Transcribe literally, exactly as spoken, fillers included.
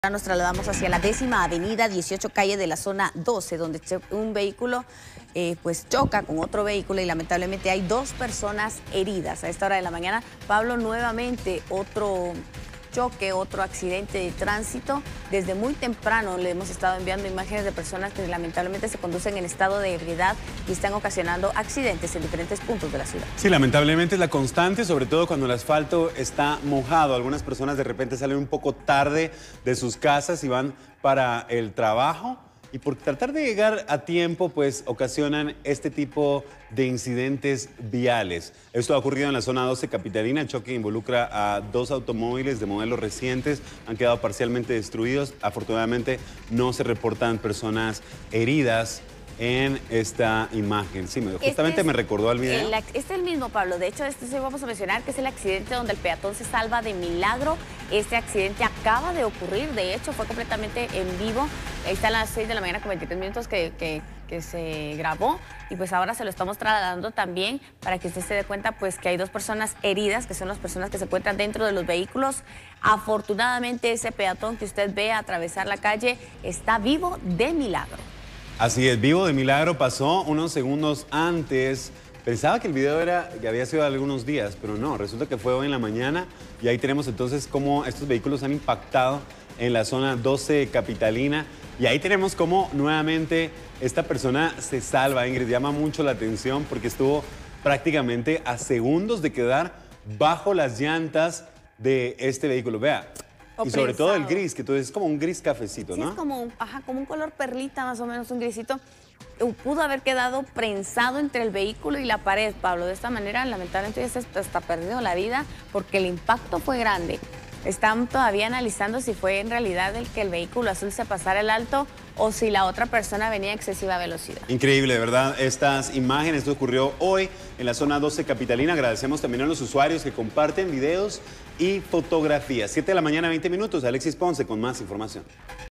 Ahora nos trasladamos hacia la décima avenida, dieciocho calle de la zona doce, donde un vehículo eh, pues choca con otro vehículo y lamentablemente hay dos personas heridas. A esta hora de la mañana, Pablo, nuevamente otro choque, otro accidente de tránsito. Desde muy temprano le hemos estado enviando imágenes de personas que lamentablemente se conducen en estado de ebriedad y están ocasionando accidentes en diferentes puntos de la ciudad. Sí, lamentablemente es la constante, sobre todo cuando el asfalto está mojado. Algunas personas de repente salen un poco tarde de sus casas y van para el trabajo, y por tratar de llegar a tiempo, pues ocasionan este tipo de incidentes viales. Esto ha ocurrido en la zona doce capitalina. El choque involucra a dos automóviles de modelos recientes. Han quedado parcialmente destruidos. Afortunadamente no se reportan personas heridas en esta imagen. Sí, justamente este es, me recordó al video. El, este es el mismo, Pablo. De hecho, este sí vamos a mencionar que es el accidente donde el peatón se salva de milagro. Este accidente acaba de ocurrir. De hecho, fue completamente en vivo. Ahí está a las seis de la mañana con veintitrés minutos que, que, que se grabó. Y pues ahora se lo estamos trasladando también para que usted se dé cuenta pues que hay dos personas heridas, que son las personas que se encuentran dentro de los vehículos. Afortunadamente, ese peatón que usted ve atravesar la calle está vivo de milagro. Así es, vivo de milagro. Pasó unos segundos antes. Pensaba que el video era, que había sido de algunos días, pero no, resulta que fue hoy en la mañana. Y ahí tenemos entonces cómo estos vehículos han impactado en la zona doce capitalina. Y ahí tenemos cómo nuevamente esta persona se salva. Ingrid, llama mucho la atención porque estuvo prácticamente a segundos de quedar bajo las llantas de este vehículo. Vea. Y sobre todo el gris, que es como un gris cafecito, ¿no? Sí, es como un, ajá, como un color perlita, más o menos, un grisito. Pudo haber quedado prensado entre el vehículo y la pared, Pablo. De esta manera, lamentablemente, ya se está perdiendo la vida porque el impacto fue grande. Están todavía analizando si fue en realidad el que el vehículo azul se pasara el alto o si la otra persona venía a excesiva velocidad. Increíble, de verdad, estas imágenes. Esto ocurrió hoy en la zona doce capitalina. Agradecemos también a los usuarios que comparten videos y fotografías. siete de la mañana, veinte minutos. Alexis Ponce con más información.